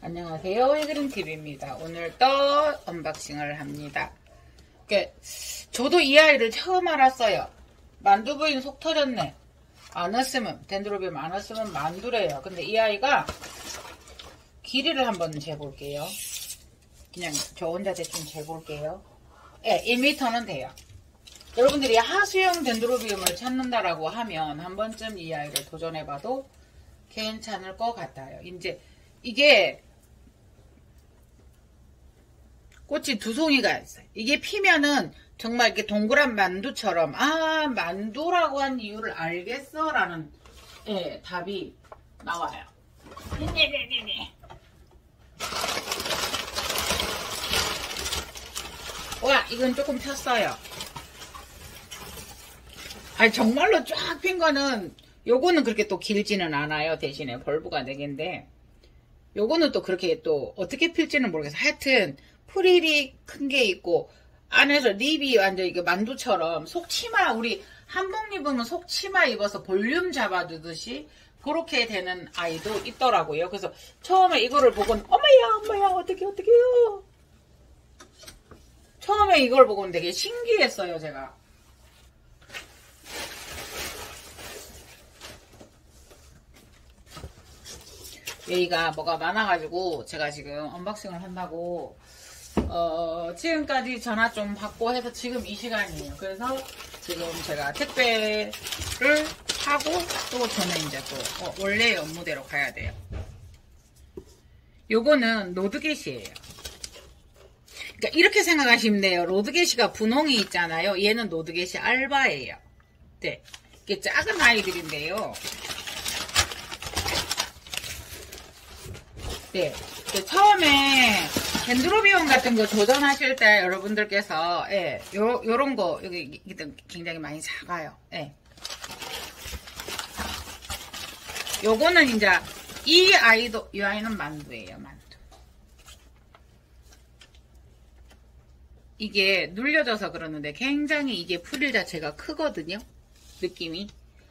안녕하세요, 이그린TV입니다. 오늘 또 언박싱을 합니다. 저도 이 아이를 처음 알았어요. 만두부인 속 터졌네. 안 왔으면, 덴드로비움 안 왔으면 만두래요. 근데 이 아이가 길이를 한번 재볼게요. 그냥 저 혼자 대충 재볼게요. 네, 1m는 돼요. 여러분들이 하수형 덴드로비움을 찾는다라고 하면 한 번쯤 이 아이를 도전해봐도 괜찮을 것 같아요. 이제 이게 꽃이 두 송이가 있어요. 이게 피면은 정말 이렇게 동그란 만두처럼, 아, 만두라고 한 이유를 알겠어 라는 답이 나와요. 와, 이건 조금 폈어요. 아니, 정말로 쫙 핀 거는, 요거는 그렇게 또 길지는 않아요. 대신에 벌브가 4개인데, 요거는 또 그렇게 또 어떻게 필지는 모르겠어요. 하여튼 프릴이 큰 게 있고 안에서 립이 완전 이게 만두처럼 속치마, 우리 한복 입으면 속치마 입어서 볼륨 잡아두듯이 그렇게 되는 아이도 있더라고요. 그래서 처음에 이거를 보고는 어머야 어떡해요. 처음에 이걸 보고는 되게 신기했어요. 제가 얘가 뭐가 많아가지고 제가 지금 언박싱을 한다고 지금까지 전화 좀 받고 해서 지금 이 시간이에요. 그래서 지금 제가 택배를 하고 또 저는 이제 또 원래 업무대로 가야 돼요. 요거는 로드겟이에요. 그러니까 이렇게 생각하시면 돼요. 로드겟이가 분홍이 있잖아요. 얘는 로드겟이 알바예요. 네, 이게 작은 아이들인데요. 네, 처음에 덴드로비움 같은 거 도전하실 때 여러분들께서 요런 거 여기 굉장히 많이 작아요. 요거는 이제 이 아이는 만두예요. 만두. 이게 눌려져서 그러는데 굉장히 이게 프릴 자체가 크거든요. 느낌이.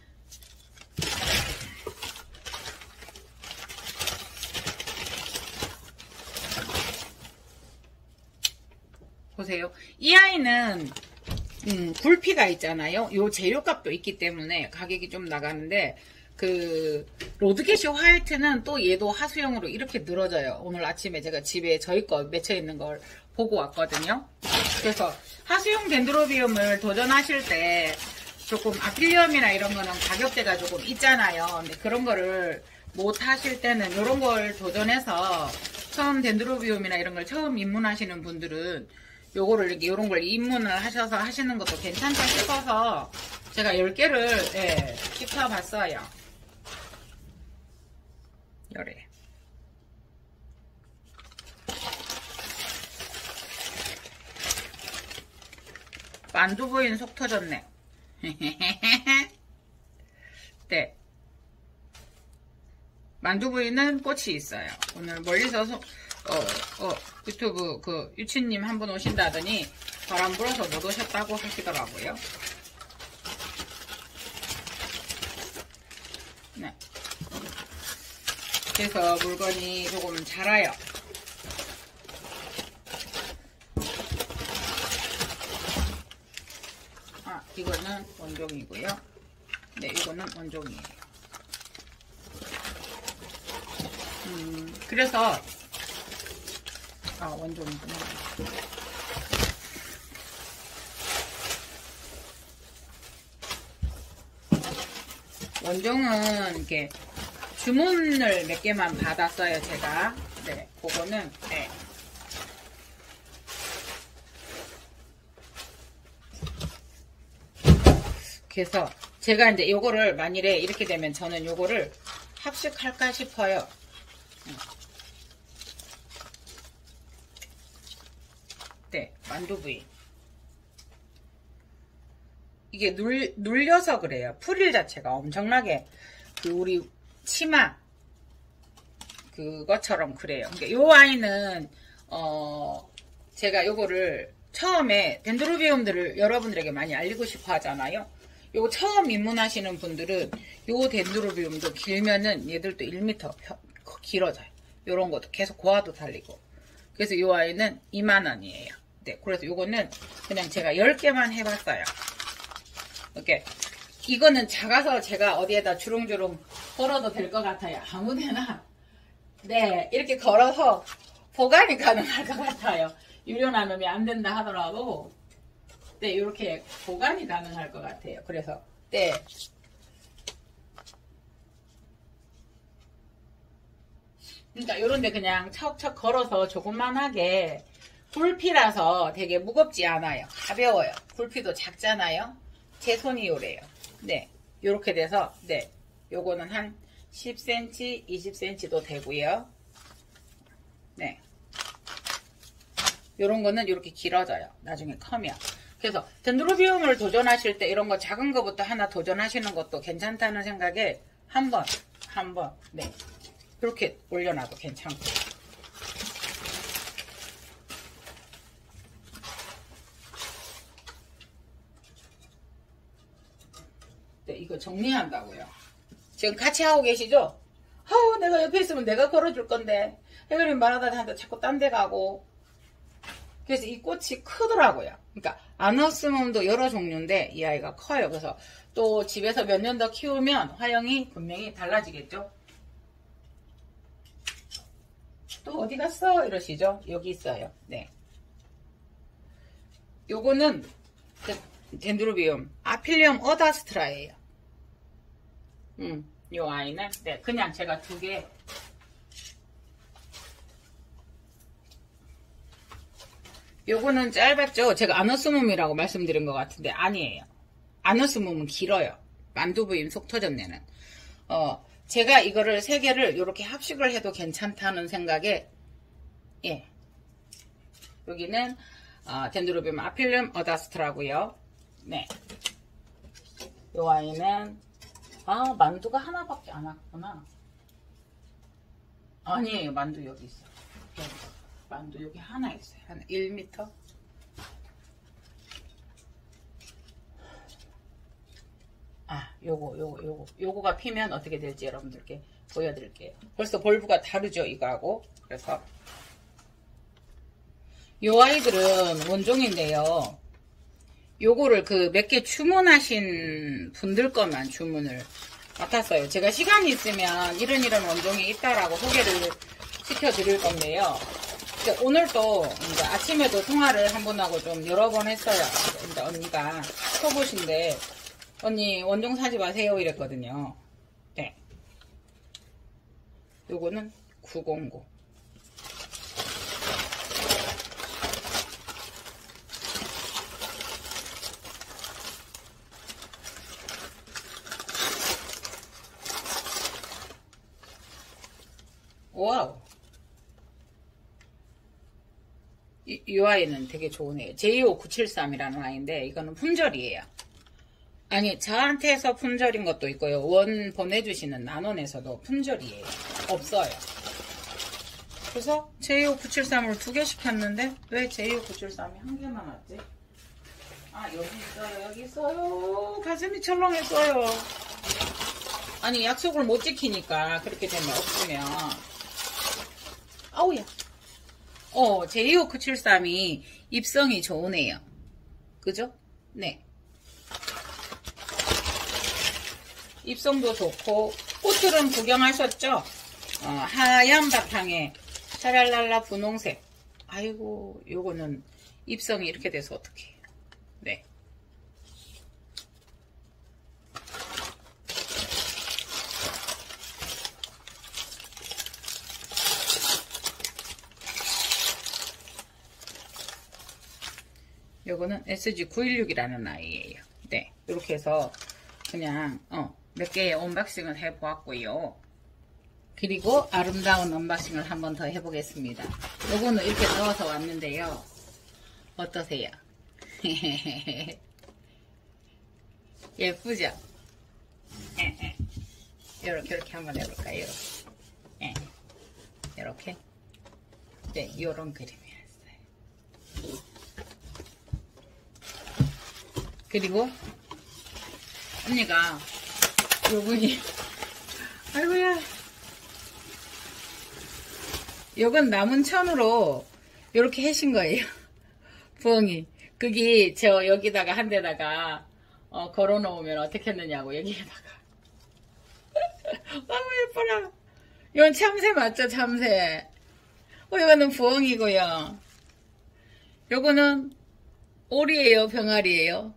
보세요. 이 아이는 굴피가 있잖아요. 요 재료값도 있기 때문에 가격이 좀 나가는데 그 로드겟이 화이트는 또 얘도 하수형으로 이렇게 늘어져요. 오늘 아침에 제가 집에 저희 거 맺혀 있는 걸 보고 왔거든요. 그래서 하수형 덴드로비움을 도전하실 때 조금 아필리엄이나 이런 거는 가격대가 조금 있잖아요. 근데 그런 거를 못 하실 때는 이런 걸 도전해서 처음 덴드로비움이나 이런 걸 처음 입문하시는 분들은 요거를 이렇게 요런 걸 입문을 하셔서 하시는 것도 괜찮다 싶어서 제가 10개를 시켜봤어요. 요래. 만두부인 속 터졌네. 네. 만두부인은 꽃이 있어요. 오늘 멀리서 유튜브 그 유치님 한 분 오신다더니 바람 불어서 못 오셨다고 하시더라고요. 네. 그래서 물건이 조금 자라요. 아, 이거는 원종이고요. 네, 이거는 원종이에요. 그래서 원종이구나. 원종은 이렇게 주문을 몇 개만 받았어요, 제가. 네, 그거는, 네. 그래서 제가 이제 요거를 만일에 이렇게 되면 저는 요거를 합식할까 싶어요. 네, 만두부위. 이게 눌려서 그래요. 프릴 자체가 엄청나게 그 우리 치마 그것처럼 그래요. 그러니까 요 아이는 제가 요거를 처음에 덴드로비움들을 여러분들에게 많이 알리고 싶어 하잖아요. 요 처음 입문하시는 분들은 요 덴드로비움도 길면은 얘들도 1m 길어져요. 요런 것도 계속 고화도 달리고. 그래서 이 아이는 2만원이에요. 네, 그래서 요거는 그냥 제가 10개만 해봤어요. 이렇게. 이거는 작아서 제가 어디에다 주렁주렁 걸어도 될 것 같아요. 아무데나. 네, 이렇게 걸어서 보관이 가능할 것 같아요. 유료 나눔이 안 된다 하더라도, 네, 이렇게 보관이 가능할 것 같아요. 그래서, 네. 그러니까 요런데 그냥 척척 걸어서 조그만하게 굴피라서 되게 무겁지 않아요. 가벼워요. 굴피도 작잖아요. 제 손이 요래요. 네, 요렇게 돼서 네, 요거는 한 10cm, 20cm도 되고요. 네, 요런 거는 이렇게 길어져요. 나중에 커면. 그래서 덴드로비움을 도전하실 때 이런 거 작은 거부터 하나 도전하시는 것도 괜찮다는 생각에 한번 네, 이렇게 올려놔도 괜찮고. 네, 이거 정리한다고요. 지금 같이 하고 계시죠? 아우, 내가 옆에 있으면 내가 걸어줄 건데 해그림 말하다 한테 자꾸 딴 데 가고. 그래서 이 꽃이 크더라고요. 그러니까 아너스mom도 여러 종류인데 이 아이가 커요. 그래서 또 집에서 몇 년 더 키우면 화형이 분명히 달라지겠죠. 또 어디 갔어? 이러시죠? 여기 있어요. 네. 요거는 덴드로비움 아필리엄 어다스트라예요. 요 아이는 네, 그냥 제가 2개. 요거는 짧았죠? 제가 아너스mom이라고 말씀드린 것 같은데 아니에요. 아너스mom은 길어요. 만두부임 속터전내는. 제가 이거를 3개를 이렇게 합식을 해도 괜찮다는 생각에, 예. 여기는, 덴드로비움 아필리엄 어다스트라고요. 네. 요 아이는, 만두가 하나밖에 안 왔구나. 아니에요. 만두 여기 있어요. 만두 여기 하나 있어요. 한 1m? 요거가 피면 어떻게 될지 여러분들께 보여드릴게요. 벌써 볼브가 다르죠, 이거하고. 그래서 요 아이들은 원종인데요. 요거를 몇 개 주문하신 분들 것만 주문을 맡았어요. 제가 시간이 있으면 이런 원종이 있다라고 소개를 시켜드릴 건데요. 오늘 또 이제 아침에도 통화를 한 분하고 좀 여러 번 했어요. 이제 언니가 초보신데 언니 원종 사지 마세요 이랬거든요. 네. 요거는 909. 와우. 이 아이는 되게 좋은 애예요. J5973이라는 아이인데 이거는 품절이에요. 아니, 저한테서 품절인 것도 있고요. 원 보내주시는 나눔에서도 품절이에요. 없어요. 그래서 J5973을 2개 시켰는데 왜 J5973이 1개만 왔지? 여기 있어요. 여기 있어요. 가슴이 철렁했어요. 아니, 약속을 못 지키니까 그렇게 되면 없으면. 아우야. J5973이 입성이 좋으네요. 그죠? 네. 입성도 좋고, 꽃들은 구경하셨죠? 하얀 바탕에 샤랄랄라 분홍색. 아이고, 요거는 입성이 이렇게 돼서 어떡해요. 네. 요거는 SG916이라는 아이예요. 네. 이렇게 해서 그냥 몇 개의 언박싱을 해보았고요. 그리고 아름다운 언박싱을 한 번 더 해보겠습니다. 요거는 이렇게 넣어서 왔는데요. 어떠세요? 예쁘죠? 이렇게 한번 해볼까요? 이렇게. 네, 요런 그림이었어요. 그리고 언니가 요분이 아이고야 요건 남은 천으로 요렇게 해신 거예요. 부엉이. 그게 저 여기다가 한 데다가 걸어 놓으면 어떻게 했느냐고 여기에다가. 너무 예뻐라. 이건 참새 맞죠? 참새. 이거는 부엉이고요. 요거는 오리예요? 병아리예요?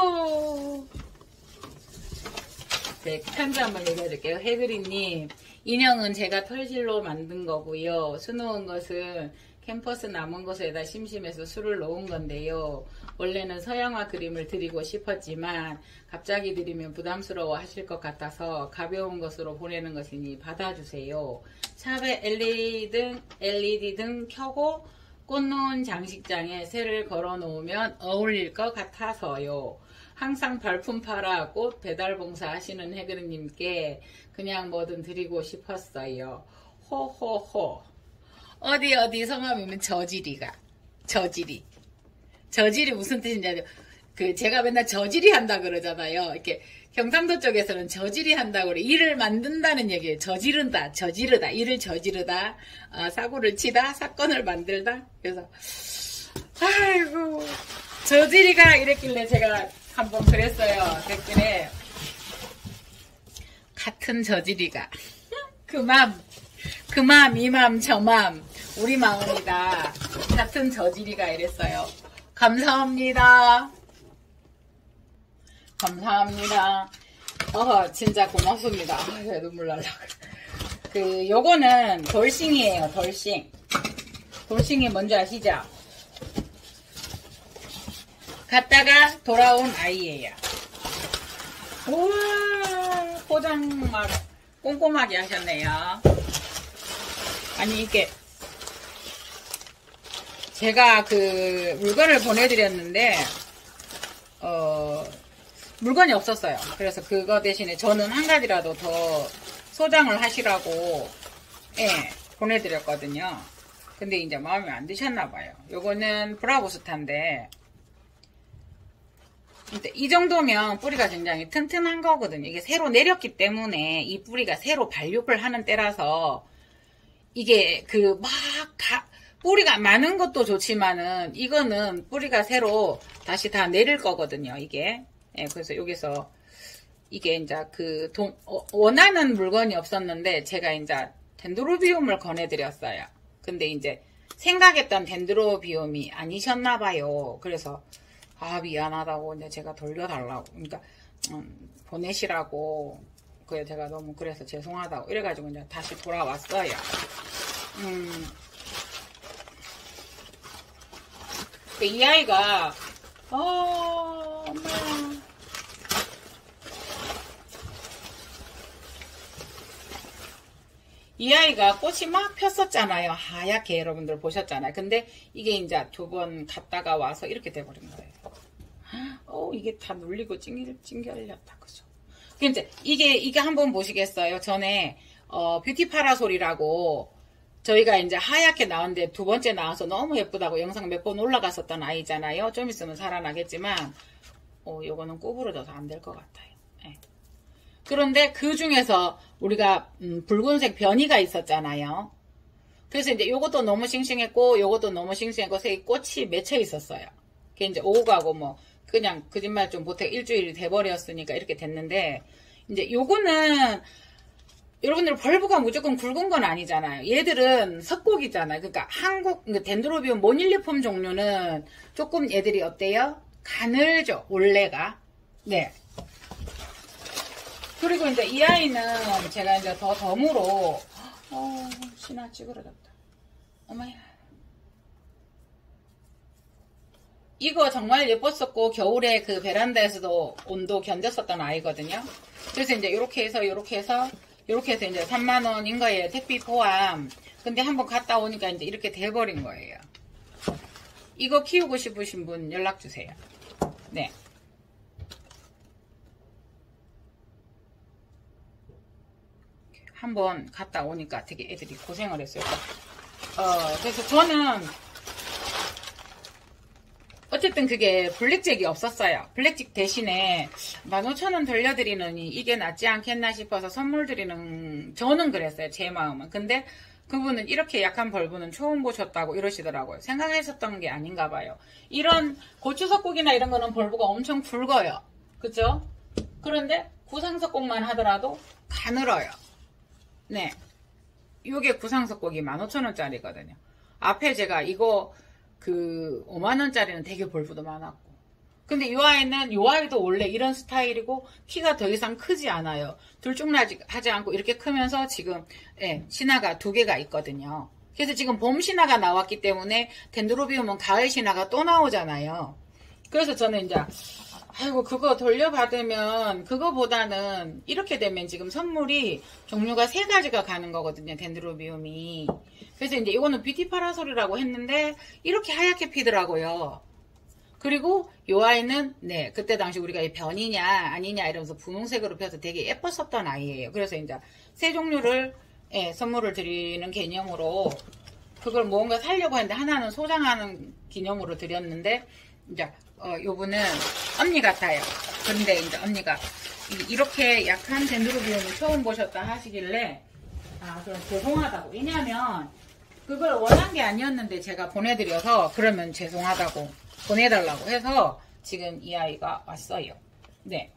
네, 편지 한번 얘기해줄게요. 해그리님, 인형은 제가 털실로 만든 거고요. 수놓은 것은 캠퍼스 남은 곳에다 심심해서 술을 놓은 건데요. 원래는 서양화 그림을 드리고 싶었지만 갑자기 드리면 부담스러워 하실 것 같아서 가벼운 것으로 보내는 것이니 받아주세요. 샵에 LED 등 켜고 꽃 놓은 장식장에 새를 걸어 놓으면 어울릴 것 같아서요. 항상 발품 팔아 꽃 배달 봉사 하시는 해그리님께 그냥 뭐든 드리고 싶었어요. 호호호. 어디 성함이면 저지리가. 저질이 무슨 뜻인지 알죠? 제가 맨날 저질이 한다 그러잖아요. 이렇게 경상도 쪽에서는 저질이 한다고 그래. 일을 만든다는 얘기예요. 저지르다. 일을 저지르다. 사고를 치다. 사건을 만들다. 그래서 아이고 저지리가 이랬길래 제가 한번 그랬어요. 댓글에 같은 저지리가 그 맘, 이 맘, 저 맘, 우리 마음이다. 같은 저지리가 이랬어요. 감사합니다. 진짜 고맙습니다. 눈물 날라. 요거는 돌싱이에요, 돌싱. 돌싱이 뭔지 아시죠? 갔다가 돌아온 아이예요. 우와, 포장 막 꼼꼼하게 하셨네요. 아니, 이게, 제가 물건을 보내드렸는데, 물건이 없었어요. 그래서 그거 대신에 저는 한 가지라도 더 소장을 하시라고, 보내드렸거든요. 근데 이제 마음에 안 드셨나봐요. 요거는 브라보스타인데, 이 정도면 뿌리가 굉장히 튼튼한 거거든요. 이게 새로 내렸기 때문에 이 뿌리가 새로 발육을 하는 때라서 이게 뿌리가 많은 것도 좋지만은 이거는 뿌리가 새로 다시 다 내릴 거거든요. 이게. 그래서 여기서 이게 이제 원하는 물건이 없었는데 제가 이제 덴드로비움을 권해드렸어요. 근데 이제 생각했던 덴드로비움이 아니셨나봐요. 그래서 미안하다고 이제 제가 돌려달라고, 그러니까 보내시라고, 제가 너무 그래서 죄송하다고 이래가지고 이제 다시 돌아왔어요. 이 아이가 엄마야. 이 아이가 꽃이 막 폈었잖아요. 하얗게 여러분들 보셨잖아요. 근데 이게 이제 두 번 갔다가 와서 이렇게 돼버린 거예요. 이게 다 눌리고 찡겨렸다. 그죠? 이제 이게 한번 보시겠어요? 전에, 뷰티 파라솔이라고 저희가 이제 하얗게 나왔는데 두 번째 나와서 너무 예쁘다고 영상 몇 번 올라갔었던 아이잖아요. 좀 있으면 살아나겠지만, 요거는 구부러져서 안 될 것 같아요. 네. 그런데 그 중에서 우리가 붉은색 변이가 있었잖아요. 그래서 이제 요것도 너무 싱싱했고 요것도 너무 싱싱했고 꽃이 맺혀 있었어요. 그게 이제 오고 가고 뭐 그냥 거짓말 좀 못해 일주일이 돼버렸으니까 이렇게 됐는데 이제 요거는 여러분들 벌브가 무조건 굵은 건 아니잖아요. 얘들은 석곡이잖아요. 그러니까 한국 덴드로비움 모닐리폼 종류는 조금 얘들이 어때요? 가늘죠. 원래가. 네. 그리고 이제 이 아이는 제가 이제 더 덤으로 신화 찌그러졌다. 어머야. 이거 정말 예뻤었고 겨울에 그 베란다에서도 온도 견뎠었던 아이거든요. 그래서 이제 이렇게 해서 이제 3만원인 거예요. 택비 포함. 근데 한번 갔다 오니까 이제 이렇게 돼버린 거예요. 이거 키우고 싶으신 분 연락 주세요. 네. 한번 갔다 오니까 되게 애들이 고생을 했어요. 그래서 저는 어쨌든 그게 블랙잭이 없었어요. 블랙잭 대신에 15,000원 돌려드리느니 이게 낫지 않겠나 싶어서 선물 드리는, 저는 그랬어요. 제 마음은. 근데 그분은 이렇게 약한 벌브는 처음 보셨다고 이러시더라고요. 생각하셨던 게 아닌가 봐요. 이런 고추석국이나 이런 거는 벌브가 엄청 굵어요. 그죠? 그런데 구상석국만 하더라도 가늘어요. 네. 이게 구상석국이 15,000원짜리거든요. 앞에 제가 이거 5만원짜리는 되게 벌브도 많았고. 근데 이 아이도 원래 이런 스타일이고 키가 더 이상 크지 않아요. 들쭉하지 않고 이렇게 크면서 지금 신화가 2개가 있거든요. 그래서 지금 봄 신화가 나왔기 때문에 덴드로비움은 가을 신화가 또 나오잖아요. 그래서 저는 이제 아이고 그거 돌려받으면 그거보다는 이렇게 되면 지금 선물이 종류가 3가지가 가는 거거든요. 덴드로비움이. 그래서 이제 이거는 뷰티 파라솔이라고 했는데 이렇게 하얗게 피더라고요. 그리고 요 아이는 그때 당시 우리가 변이냐 아니냐 이러면서 분홍색으로 펴서 되게 예뻤었던 아이예요. 그래서 이제 3종류를 선물을 드리는 개념으로 그걸 뭔가 살려고 했는데 하나는 소장하는 기념으로 드렸는데 이제 요분은 언니 같아요. 근데 이제 언니가 이렇게 약한 덴드로비움을 처음 보셨다 하시길래 그럼 죄송하다고. 왜냐면 그걸 원한 게 아니었는데 제가 보내드려서 그러면 죄송하다고 보내달라고 해서 지금 이 아이가 왔어요. 네.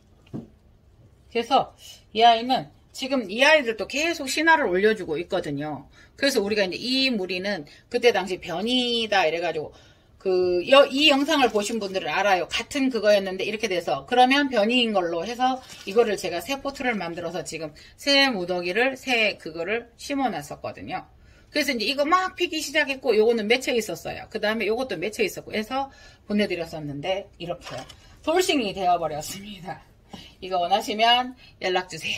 그래서 이 아이는 지금 이 아이들도 계속 신화를 올려주고 있거든요. 그래서 우리가 이제 이 무리는 그때 당시 변이다 이래가지고 이 영상을 보신 분들은 알아요. 같은 그거였는데 이렇게 돼서 그러면 변이인 걸로 해서 이거를 제가 새 포트를 만들어서 지금 새 무더기를 새 그거를 심어놨었거든요. 그래서 이제 이거 막 피기 시작했고 요거는 맺혀 있었어요. 그 다음에 요것도 맺혀 있었고 해서 보내드렸었는데 이렇게 돌싱이 되어버렸습니다. 이거 원하시면 연락주세요.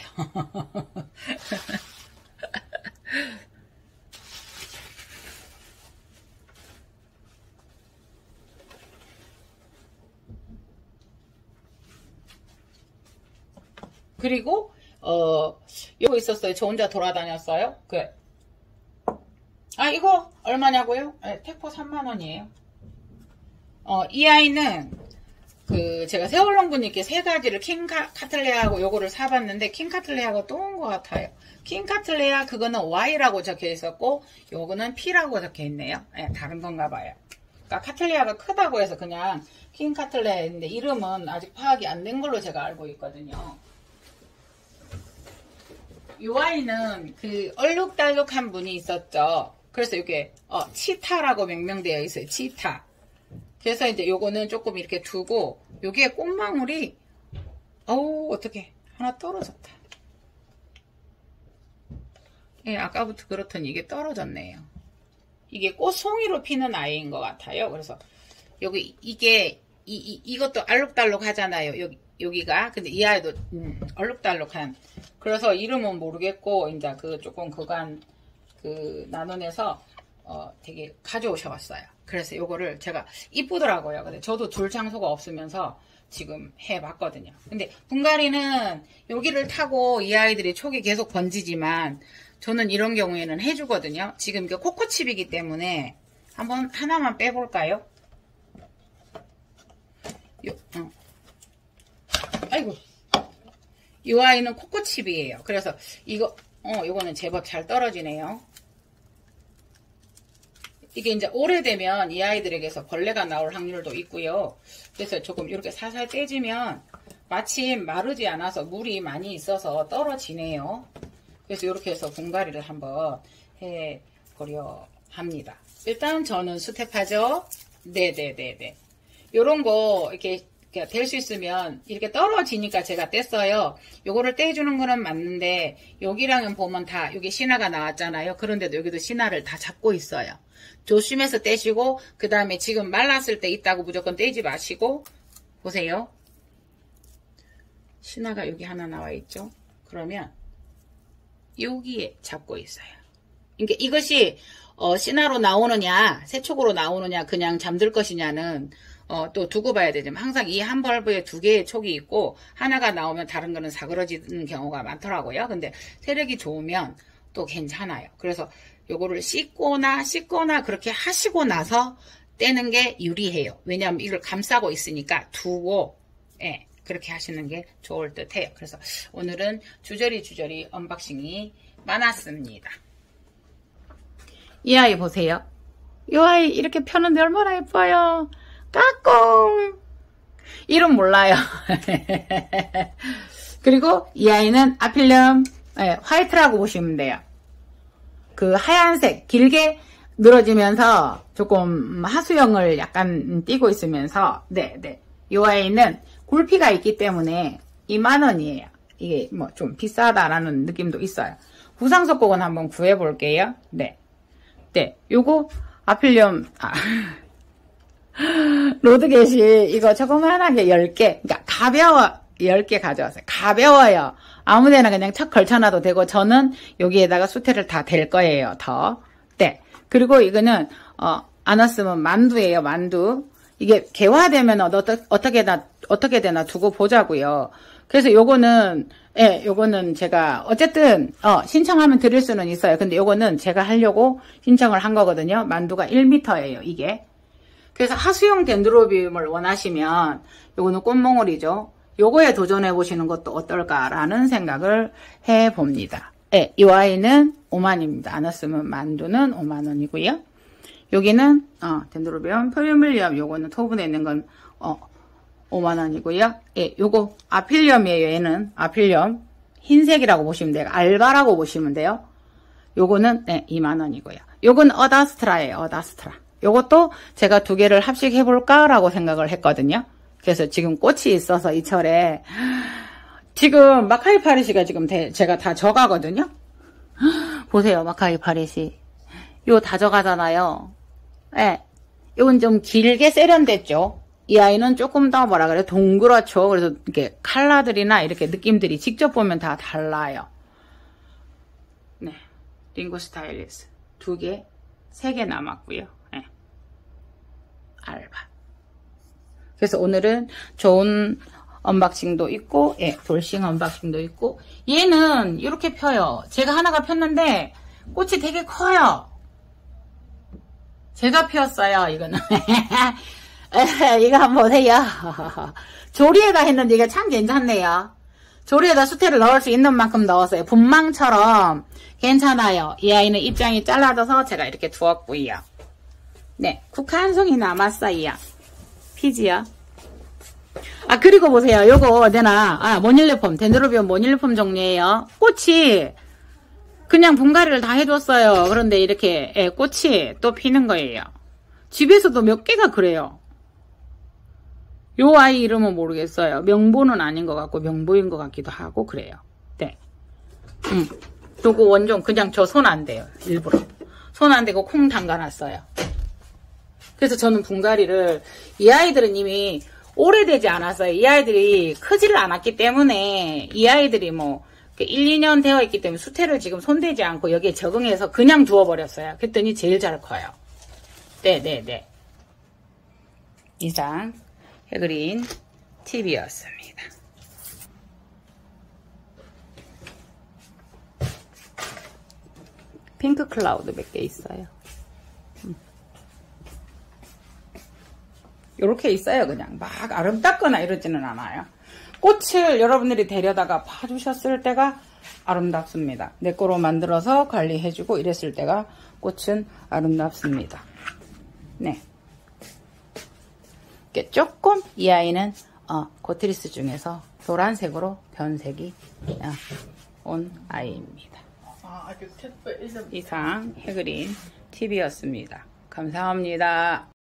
그리고 요거 있었어요. 저 혼자 돌아다녔어요. 이거 얼마냐고요? 택포 3만원이에요. 이 아이는 제가 세월롱분님께 3가지를 킹카틀레아하고 요거를 사봤는데 킹카틀레아가 또 온 것 같아요. 킹카틀레아 그거는 Y라고 적혀 있었고 요거는 P라고 적혀 있네요. 다른 건가 봐요. 그러니까 카틀레아가 크다고 해서 그냥 킹카틀레아인데 이름은 아직 파악이 안 된 걸로 제가 알고 있거든요. 이 아이는 얼룩달룩한 분이 있었죠. 그래서 이게 치타라고 명명되어 있어요. 치타. 그래서 이제 요거는 조금 이렇게 두고 요게 꽃망울이 어떡해 하나 떨어졌다. 아까부터 그렇더니 이게 떨어졌네요. 이게 꽃송이로 피는 아이인 것 같아요. 그래서 이것도 알록달록 하잖아요. 여기가. 근데 이 아이도 얼룩달룩한. 그래서 이름은 모르겠고 이제 조금 그간 나눔에서 되게 가져오셔 왔어요. 그래서 요거를 제가 이쁘더라고요. 근데 저도 둘 장소가 없으면서 지금 해봤거든요. 근데 분갈이는 여기를 타고 이 아이들이 촉이 계속 번지지만 저는 이런 경우에는 해주거든요. 지금 이게 코코칩이기 때문에 한번 하나만 빼볼까요? 아이고. 이 아이는 코코칩이에요. 그래서 이거는 제법 잘 떨어지네요. 이게 이제 오래되면 이 아이들에게서 벌레가 나올 확률도 있고요. 그래서 조금 이렇게 살살 떼지면 마침 마르지 않아서 물이 많이 있어서 떨어지네요. 그래서 이렇게 해서 분갈이를 한번 해보려 합니다. 일단 저는 스텝하죠. 네네네네. 요런 거 이렇게 될 수 있으면 이렇게 떨어지니까 제가 뗐어요. 요거를 떼주는 거는 맞는데 여기랑은 보면 다 여기 신화가 나왔잖아요. 그런데도 여기도 신화를 다 잡고 있어요. 조심해서 떼시고 그 다음에 지금 말랐을 때 있다고 무조건 떼지 마시고 보세요. 신화가 여기 하나 나와 있죠. 그러면 여기에 잡고 있어요. 그러니까 이것이 신화로 나오느냐 세촉으로 나오느냐 그냥 잠들 것이냐는 또 두고 봐야 되지만 항상 이 한 벌브에 2개의 촉이 있고 하나가 나오면 다른 거는 사그러지는 경우가 많더라고요. 근데 세력이 좋으면 또 괜찮아요. 그래서 요거를 씻거나 그렇게 하시고 나서 떼는 게 유리해요. 왜냐하면 이걸 감싸고 있으니까 두고 그렇게 하시는 게 좋을 듯 해요. 그래서 오늘은 주저리 언박싱이 많았습니다. 이 아이 보세요. 이 아이 이렇게 펴는데 얼마나 예뻐요. 까꿍. 이름 몰라요. 그리고 이 아이는 아필름 화이트라고 보시면 돼요. 그 하얀색 길게 늘어지면서 조금 하수형을 약간 띠고 있으면서 네. 이 아이는 굴피가 있기 때문에 20,000원이에요. 이게 뭐 좀 비싸다라는 느낌도 있어요. 구상석곡은 한번 구해볼게요. 네. 요거 아필륨 로드겟이 이거 조그만하게 10개 그러니까 가벼워 10개 가져왔어요. 가벼워요. 아무데나 그냥 척 걸쳐놔도 되고 저는 여기에다가 수태를 다 댈 거예요. 더. 네. 그리고 이거는 안 왔으면 만두예요. 만두. 이게 개화되면 어떻게 되나 두고 보자고요. 그래서 요거는 제가 어쨌든 신청하면 드릴 수는 있어요. 근데 요거는 제가 하려고 신청을 한 거거든요. 만두가 1m예요. 이게. 그래서 하수용 덴드로비움을 원하시면 요거는 꽃몽울이죠. 요거에 도전해 보시는 것도 어떨까라는 생각을 해 봅니다. 네, 이 아이는 50,000원입니다. 안 왔으면 만두는 50,000원이고요. 여기는 덴드로비움 프리밀리엄 요거는 토분에 있는 건 50,000원이고요. 예, 요거 아필륨이에요. 얘는 아필륨 흰색이라고 보시면 돼요. 알바라고 보시면 돼요. 요거는 20,000원이고요. 요건 어다스트라예요. 어다스트라. 요것도 제가 두 개를 합식해 볼까라고 생각을 했거든요. 그래서 지금 꽃이 있어서 이 철에 지금 마카이 파리시가 지금 제가 다 져가거든요. 보세요. 마카이 파리시 요 다 져가잖아요. 예, 요건 좀 길게 세련됐죠. 이 아이는 조금 더 뭐라 그래 동그랗죠. 그래서 이렇게 컬러들이나 이렇게 느낌들이 직접 보면 다 달라요. 네, 링고 스타일리스 2개, 3개 남았고요. 네. 알바. 그래서 오늘은 좋은 언박싱도 있고, 돌싱 언박싱도 있고, 얘는 이렇게 펴요. 제가 하나가 폈는데 꽃이 되게 커요. 제가 피웠어요. 이거는. 이거 한번 보세요. 조리에다 했는데 이게 참 괜찮네요. 조리에다 수태를 넣을 수 있는 만큼 넣었어요. 분망처럼 괜찮아요. 이 아이는 입장이 잘라져서 제가 이렇게 두었고요. 네, 국화 한 송이 남았어요. 피지요. 그리고 보세요. 요거 어디나 모닐레폼 덴드로비움 모닐레폼 종류예요. 꽃이 그냥 분갈이를 다 해줬어요. 그런데 이렇게 꽃이 또 피는 거예요. 집에서도 몇 개가 그래요. 요 아이 이름은 모르겠어요. 명보는 아닌 것 같고 명보인 것 같기도 하고 그래요. 네. 요거 원종 그냥 저 손 안 대요. 일부러. 손 안 대고 콩 담가놨어요. 그래서 저는 분갈이를 이 아이들은 이미 오래되지 않았어요. 이 아이들이 크지를 않았기 때문에 이 아이들이 뭐 1, 2년 되어 있기 때문에 수태를 지금 손대지 않고 여기에 적응해서 그냥 두어버렸어요. 그랬더니 제일 잘 커요. 네. 이상 해그린 TV였습니다. 핑크 클라우드 몇 개 있어요. 요렇게 있어요. 그냥 막 아름답거나 이러지는 않아요. 꽃을 여러분들이 데려다가 파주셨을 때가 아름답습니다. 내 거로 만들어서 관리해주고 이랬을 때가 꽃은 아름답습니다. 네. 조금 이 아이는 고트리스 중에서 노란색으로 변색이 온 아이입니다. 이상 해그린 TV였습니다. 감사합니다.